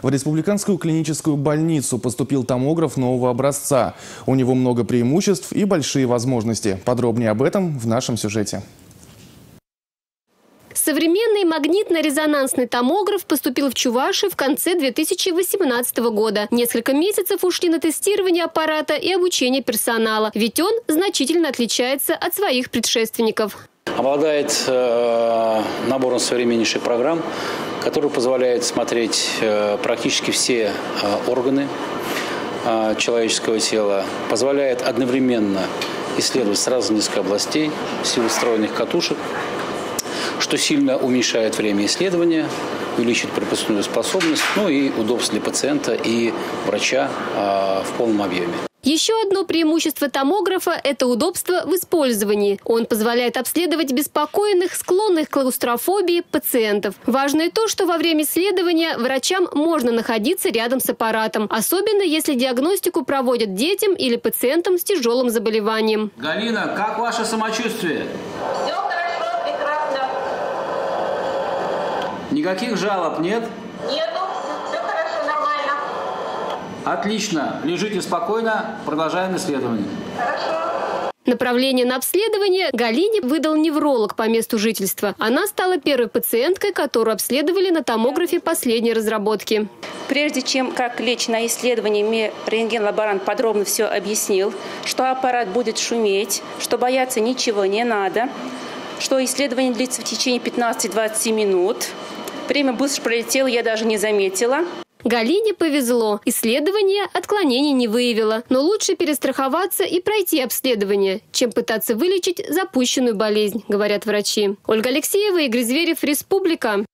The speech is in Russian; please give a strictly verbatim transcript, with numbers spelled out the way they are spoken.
В республиканскую клиническую больницу поступил томограф нового образца. У него много преимуществ и большие возможности. Подробнее об этом в нашем сюжете. Современный магнитно-резонансный томограф поступил в Чувашию в конце две тысячи восемнадцатого года. Несколько месяцев ушли на тестирование аппарата и обучение персонала, ведь он значительно отличается от своих предшественников. Обладает э, набором современнейших программ, который позволяет смотреть э, практически все э, органы э, человеческого тела, позволяет одновременно исследовать сразу несколько областей в силу встроенных катушек, что сильно уменьшает время исследования, увеличивает пропускную способность, ну и удобство для пациента и врача э, в полном объеме. Еще одно преимущество томографа – это удобство в использовании. Он позволяет обследовать беспокойных, склонных к клаустрофобии пациентов. Важно и то, что во время исследования врачам можно находиться рядом с аппаратом, особенно если диагностику проводят детям или пациентам с тяжелым заболеванием. Галина, как ваше самочувствие? Все хорошо, прекрасно. Никаких жалоб нет? Нету, все хорошо, нормально. Отлично. Лежите спокойно, продолжаем исследование. Хорошо. Направление на обследование Галине выдал невролог по месту жительства. Она стала первой пациенткой, которую обследовали на томографе последней разработки. Прежде чем как лечь на исследование, мне рентген-лаборант подробно все объяснил, что аппарат будет шуметь, что бояться ничего не надо, что исследование длится в течение пятнадцати-двадцати минут. Время быстро пролетело, я даже не заметила. Галине повезло. Исследование отклонений не выявило. Но лучше перестраховаться и пройти обследование, чем пытаться вылечить запущенную болезнь, говорят врачи. Ольга Алексеева, Игорь Зверев, Республика.